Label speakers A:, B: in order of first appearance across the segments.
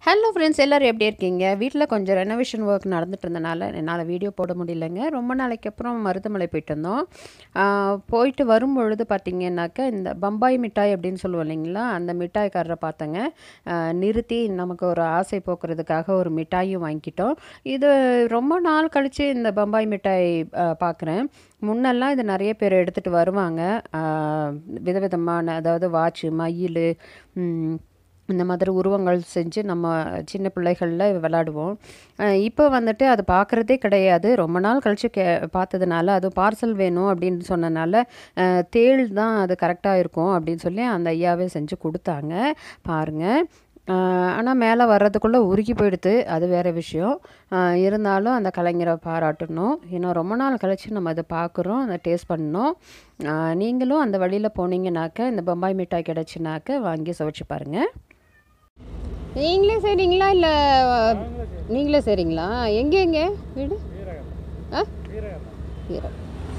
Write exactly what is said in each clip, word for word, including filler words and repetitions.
A: Hello friends, எல்லோரும் எப்படி இருக்கீங்க? வீட்டில் கொஞ்சம் ரெனோவேஷன் ஒர்க் நடந்துட்டு இருந்தனால என்னால் வீடியோ போட முடியலைங்க. ரொம்ப நாளைக்கு அப்புறம் மருதமலை போயிட்டு வந்தோம். ஆஹ் போயிட்டு வரும்பொழுது பார்த்தீங்கன்னாக்கா இந்த பம்பாய் மிட்டாய் அப்படின்னு சொல்லுவோம் இல்லைங்களா, அந்த மிட்டாய்க்காரரை பார்த்தேங்க. ஆஹ் நிறுத்தி நமக்கு ஒரு ஆசை போக்குறதுக்காக ஒரு மிட்டாயும் வாங்கிக்கிட்டோம். இது ரொம்ப நாள் கழித்து இந்த பம்பாய் மிட்டாய் பார்க்குறேன். முன்னெல்லாம் இது நிறைய பேர் எடுத்துகிட்டு வருவாங்க. ஆஹ் விதவிதமான, அதாவது வாட்சு, மயில், இந்த மாதிரி உருவங்கள் செஞ்சு நம்ம சின்ன பிள்ளைகளில் விளாடுவோம். இப்போ வந்துட்டு அது பார்க்குறதே கிடையாது. ரொம்ப நாள் கழித்து கே பார்த்ததுனால, அதுவும் பார்சல் வேணும் அப்படின்னு சொன்னனால, அஹ், தேள் தான் அது கரெக்டாக இருக்கும் அப்படின்னு சொல்லி அந்த ஐயாவே செஞ்சு கொடுத்தாங்க. பாருங்கள். ஆனால் மேலே வர்றதுக்குள்ளே உருகி போயிடுது, அது வேறு விஷயம். அஹ், இருந்தாலும் அந்த கலைஞரை பாராட்டணும். இன்னும் ரொம்ப நாள் கழித்து நம்ம அதை பார்க்குறோம், அதை டேஸ்ட் பண்ணோம். அஹ், நீங்களும் அந்த வழியில் போனீங்கன்னாக்க, இந்த பம்பாய் மிட்டாய் கிடச்சினாக்க வாங்கி சுவைச்சு பாருங்கள். நீங்களே செய்கிறீங்களா இல்லை நீங்களே செய்கிறீங்களா? எங்கே எங்கே வீடு? ஆ, வீர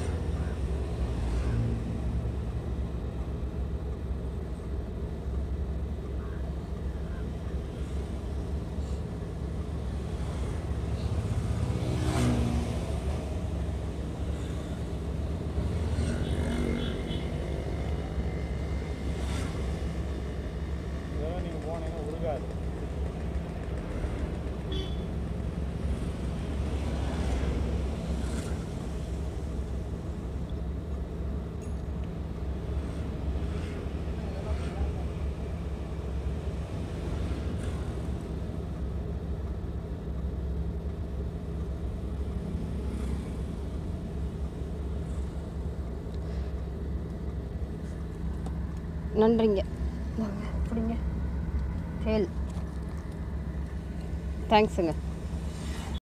A: நன்றிங்க. பிடிங்க. தேல். தேங்க்ஸுங்க.